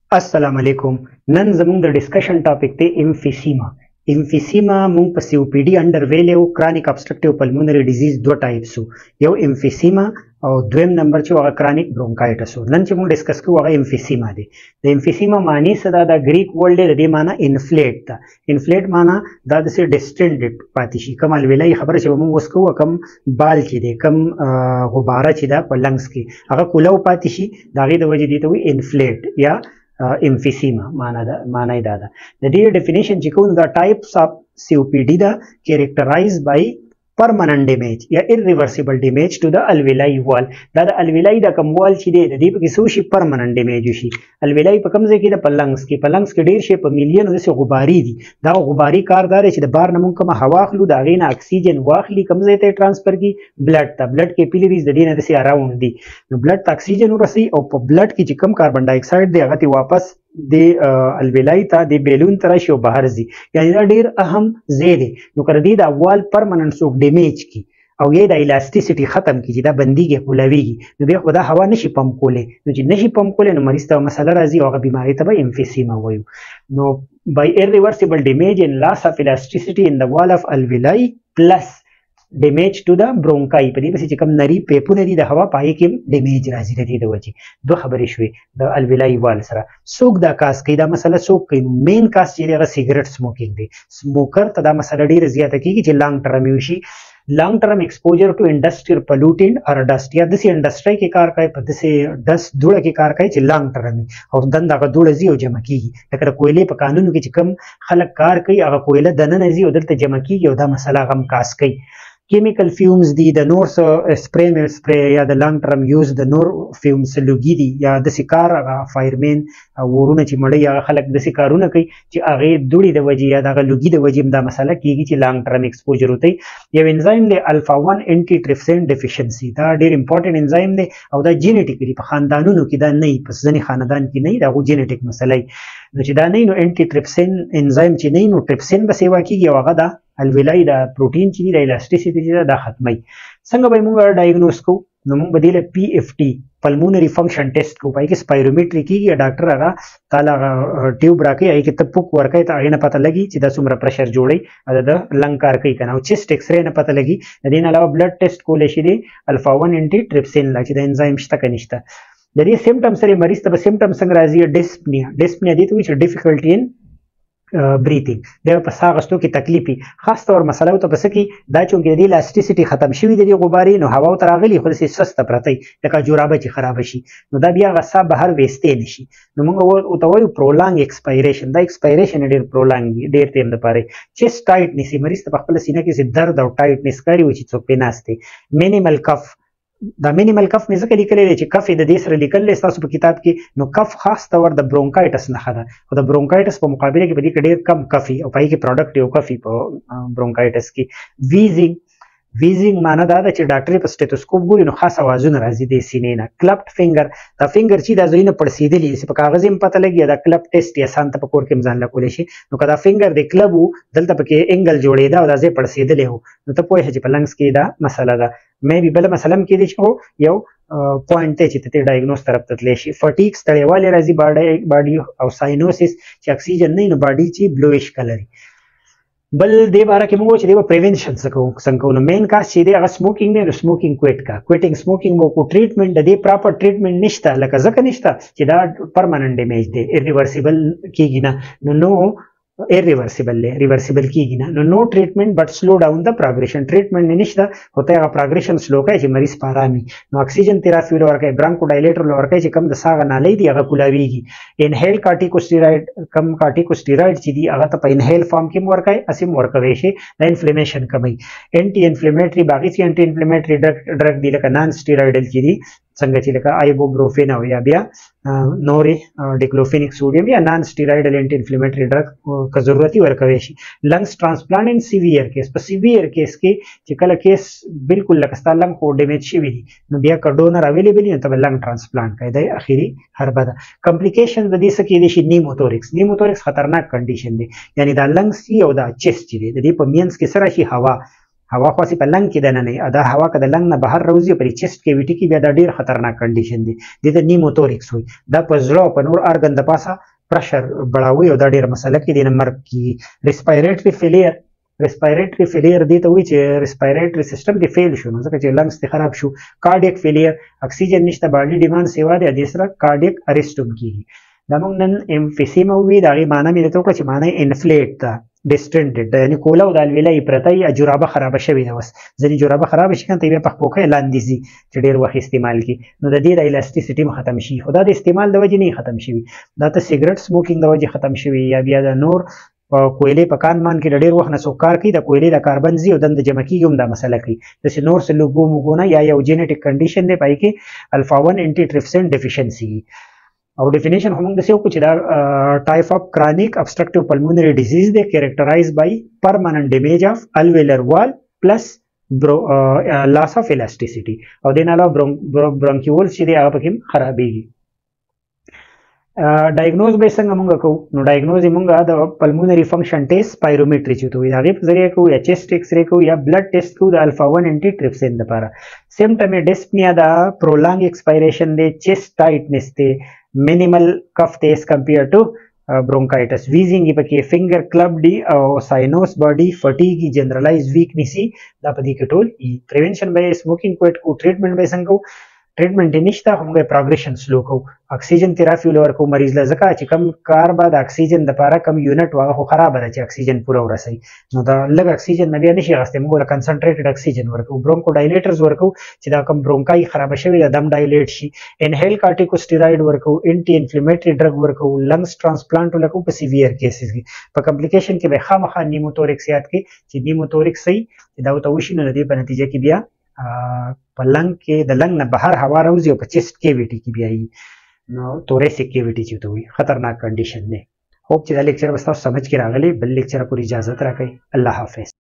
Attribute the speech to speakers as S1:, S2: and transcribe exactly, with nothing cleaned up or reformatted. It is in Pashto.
S1: अस्सलाम वालेकुम। नन ज़मूंग द डिस्कशन टॉपिक ते एम्फिसीमा। एम्फिसीमा मूंग पर सीओपीडी अंडर वेले हो क्रॉनिक ऑब्स्ट्रक्टिव पल्मोनरी डिजीज दो टाइप्स हो। यो एम्फिसीमा और द्वेम नंबर चो वागा क्रॉनिक ब्रोंकाइटिस हो। नन चे मूंग डिस्कस को वागा एम्फिसीमा दे। द एम्फिसीमा मानी सदा द ग्रीक वर्ड दे दे माना इन्फ्लेट था। इन्फ्लेट माना दाद से डिस्टेंडेड पातिशी कम अलवेला ये खबर छे मूंग उसको कम बाल ची दे कम गुब्बारा ची दा पलंग्स की अगर कुलाव पातिशी दागी द वजह दी तो इन्फ्लेट या एम्फिसीमा माना दा माना ही दादा द डियर डेफिनेशन जिको द टाइप्स ऑफ सीओपीडी दा कैरेक्टराइज्ड बाय परमानेंट डैमेज या irreversible damage to the alveoli wall दा द अल्वेलाई दा कम वॉल ची दे द दीप की सोशी परमानेंट डैमेज उशी अल्वेलाई प कमजे की द पलंग्स की पलंग्स के डेर शेप मिलियन जैसे गुबारी दी दा गुबारी कारदार ची द बार नमुन कम हवा खलु दा गेना ऑक्सीजन वाखली कमजे ते ट्रांसफर की ब्लड ता ब्लड कैपिलरीज द देना जैसे अराउंड दी ब्लड ऑक्सीजन रसी और ब्लड की कम कार्बन डाइऑक्साइड दे अगति वापस दे अलवेलाई ता दे बेलून तरह बाहर जी यानी दा ढेर अहम जेदे नो कर दी दा वाल परमानेंट सो डैमेज की और ये दा इलास्टिसिटी खत्म की दा बंदी के कुलवी की नो बे खुदा हवा नशी पंप कोले नो जी नशी पंप कोले नो मरीज ता मसला राजी और बीमारी तब एम्फिसीमा वयु नो by irreversible damage and loss of elasticity in the wall of alveoli plus damage to the bronchi पदी बस चिकम नरी पेपु नरी द हवा पाए के डैमेज राजी रदी द वजी दो खबर शुई द अलवेलाई वाल सरा सोक दा कास कई दा मसला सोक कई मेन कास जे सिगरेट स्मोकिंग दे स्मोकर तदा मसला डी रजिया तकी कि लॉन्ग टर्म यूशी long term exposure to industrial pollutant और डस्ट या दिस इंडस्ट्री के कार का पद से डस्ट धूल के कार का लॉन्ग टर्म और दंदा का धूल जी जमा की लेकर कोयले पर कानून की चिकम खलक कार कई अगर कोयला दनन जी उधर जमा की योदा मसला गम कास कई chemical fumes दी द नोर स्प्रे में स्प्रे या द लॉन्ग टर्म यूज द नोर फ्यूम्स लुगी दी या द शिकार फायरमैन वोरुन ची मड़े या खलक द शिकारुन कई ची आगे दुड़ी द वजी या द लुगी द वजी दा मसाला की ची लॉन्ग टर्म एक्सपोजर होते ये एंजाइम दे alpha one antitrypsin deficiency दा डेर इंपॉर्टेंट एंजाइम दे और द जेनेटिकली खानदानों की दा नहीं पस जनी खानदान की नहीं दा वो जेनेटिक मसला नो ची दा नहीं नो एंटी ट्रिप्सिन एंजाइम ची नहीं नो ट्रिप्सिन बस सेवा की गया वागा दा अलवेलाई दा प्रोटीन ची दा इलास्टिसिटी ची दा खत्मई संग भाई मुंगा डायग्नोस को नमुंग बदले पीएफटी पल्मोनरी फंक्शन टेस्ट को पाई कि स्पाइरोमेट्री की या डॉक्टर आगा ताला ट्यूब राके आई कि तपुक वर्का ता आगे न पता लगी चिदा सुमरा प्रेशर जोड़ई अदा लंग कार कई कना चेस्ट एक्सरे न पता लगी दिन अलावा ब्लड टेस्ट को लेशिदे अल्फा वन एंटी ट्रिप्सिन ला चिदा एंजाइम शिता कनिष्ठा यदि सिम्टम्स रे मरीज तब सिम्टम्स संग राजी डिस्पनिया डिस्पनिया दी तो डिफिकल्टी इन ब्रीथिंग देव पसागस्तों की तकलीफी खास तौर मसला तो बस की दाचों के इलास्टिसिटी खत्म शवी दे गुबारी नो हवा तरागली खुद से स्वस्थ प्रति लका जुराबा ची खराब शी नो दा बिया गसा बाहर वेस्ते नशी नो मंग वो उतवरी प्रोलॉन्ग एक्सपायरेशन दा एक्सपायरेशन डेर प्रोलॉन्ग डेर तेम द पारे चेस्ट टाइटनेस मरीज त पखल सीना के से दर्द और टाइटनेस करी उची चोपे नास्ते मिनिमल कफ द मिनिमल कफ में जके लिखले चे कफ द देसर लिखले सासु पे किताब की नो कफ खास तौर द ब्रोंकाइटिस न खदा और द ब्रोंकाइटिस पे मुकाबले के बदी कडेर कम कफी और पाई के प्रोडक्ट यो कफी पे ब्रोंकाइटिस की वीजिंग वीजिंग माना दादा चे डॉक्टर पे स्टेथोस्कोप गुरी नो खास आवाजन राजी दे सीने ना क्लप्ड फिंगर द फिंगर ची दा जोइन पड़ सीधे ली से कागज में पता लगी दा क्लब टेस्ट या शांत पकोर के मजान ला कोलेशी नो कदा फिंगर दे क्लबू दलता पे एंगल जोड़े दा जे पड़ सीधे ले हो नो तो पोए है पलंग्स की दा मसला दा मैं भी बल मसलम की दिश हो यो पॉइंट ते चिते डायग्नोस तरफ ततलेशी फटीक्स तळे वाले राजी बॉडी बॉडी और साइनोसिस ची ऑक्सीजन नहीं नो बॉडी ची ब्लूइश कलर बल दे बारा के मुगो चे प्रिवेंशन सको संको नो मेन का सीधे अगर स्मोकिंग ने स्मोकिंग क्विट का क्विटिंग स्मोकिंग वो को ट्रीटमेंट दे प्रॉपर ट्रीटमेंट निष्ठा लका जक निष्ठा चिदा परमानेंट डैमेज दे इरिवर्सिबल की गिना नो नो इरिवर्सिबल ले रिवर्सिबल की गिना नो नो treatment but slow down the progression treatment निष्ठा होता है प्रोग्रेशन स्लो का जे मरीज पारामी नो ऑक्सीजन थेरेपी लो वर्क ब्रांकोडाइलेटर लो वर्क जे कम द सागा ना ले दी अगर कुलावीगी इनहेल कार्टिकोस्टेरॉइड कम कार्टिकोस्टेरॉइड ची दी अगर तो इनहेल फॉर्म के वर्क है असिम वर्क वेशे द इन्फ्लेमेशन कमई एंटी इन्फ्लेमेटरी बाकी ची एंटी इन्फ्लेमेटरी ड्रग ड्रग दी लका नॉन स्टेरॉइडल ची दी संगति लका आइबोब्रोफेन हो या बिया नोरे डिक्लोफेनिक सोडियम या non steroidal anti inflammatory drug का जरूरत ही वर्क वेशी lungs transplant in severe case पर सीवियर केस के चिकल केस बिल्कुल लकस्ता लंग को डैमेज शिवी नो बिया का डोनर अवेलेबल है तब लंग ट्रांसप्लांट का दे आखिरी हर बदा कॉम्प्लिकेशन दी सकी देशी नीमोथोरिक्स नीमोथोरिक्स खतरनाक कंडीशन दे यानी द लंग्स की और द चेस्ट ची दे दी पमियंस के सराशी हवा هوا خو په لنګ کې دنه نه دا هوا که د لنګ نه بهر راوځي پر چیست کیویټي کې بیا دا ډیر خطرناک کنډیشن دی د ته نیموتوریکس وي دا په زړه په نور ارګن د پاسه پرشر بړاوي او دا ډیر مسله کې د مرګ کی ریسپایریټری فیلیر ریسپایریټری فیلیر دی ته وی چې ریسپایریټری سیستم دی فیل شو نو ځکه چې لنګز ته خراب شو کارډیک فیلیر اکسیجن نشته باډي ډیماند سیوا دی د سره کارډیک اریسټ هم کیږي دا موږ نن امفیسیما وی دا غي معنی مې ته وکړه چې معنی انفلیټ دا ډیسټنډډ یعنی کولا او د الویلای پرتای جرابه خراب شوی دا وس ځنی جرابه خراب شي کنه ته په پخپوکه لاندې زی چې ډیر وخت استعمال کی نو د دې د الاسټیسټی ختم شي خدا د استعمال د وجې نه ختم شي دا ته سیګریټ سموکینګ د وجې ختم شي یا بیا د نور کویلې په کان مان کې ډېر وخت نه څوک کار کوي د کویلې د کاربن زی او د جمع کیږي هم دا مسله کوي د نور سره لوګو مګونه یا یو جینیټیک کنډیشن دی پای کې الفا ون انټي ټریپسین ډیفیشنسي او ډیفینیشن هم د سیو کچھ دا ټایپ اف کرونیک ابسټرکټیو پلمونری ډیزیز دی کیریکټرایز بای پرمننٹ ډیمیج اف الویلر وال پلس لاس اف الاسټیسټی او د نه علاوه برونکیول چې دی هغه پکې خرابېږي ډایګنوز به څنګه مونږ کوو نو ډایګنوز مونږ د پلمونری فنکشن ټیسټ پایرومټری چې دوی هغه په ذریعہ کوو یا چیست ایکس ری کوو یا بلډ ټیسټ کوو د الفا ون انټي ټریپسین لپاره سیمټم ډیسپنیا دا پرولانګ ایکسپایریشن دی چیست ټایټنس دی مینیمل کف دی اس کمپیر ټو برونکایټس ویزینګ پکې فنگر کلب دی او ساینوس باډي فټیګ جنرالایز ویکنیسی دا په دې کې ټول پریونشن به سموکینګ کوټ کو ټریټمنټ به څنګه کوو ټریټمنټ نشته هم پروګریشن سلو کو اکسیجن تھراپی ولور کو مریض له ځکه چې کم کار بعد اکسیجن د پاره کم یونټ واغه خو خراب راځي چې اکسیجن پوره ورسي نو دا لږ اکسیجن نه بیا نشي غسته موږ له کنسنټریټډ اکسیجن ورکو برونکو ډایلیټرز ورکو چې دا کم برونکای خراب شوی د دم ډایلیټ شي انهیل کارټیکوسټیراید ورکو انټي انفلیمیټری ډرګ ورکو لنګز ټرانسپلانټ ولکو په سیویر کیسز کې په کمپلیکیشن کې به خامخا نیموتوریکس یاد کې چې نیموتوریکس صحیح دا تو وشي نه دی په نتیجه کې بیا په لنګ کې د لنګ نه بهر هوا راوځي او په چیست کیویټي کې بیا یي نو توریسیک کیویټي چې ته وي خطرناک کنډیشن دی. होप چې دا لیکچر به تاسو سمجھ کې راغلی. بل لیکچر پورې اجازه راکړئ. الله حافظ.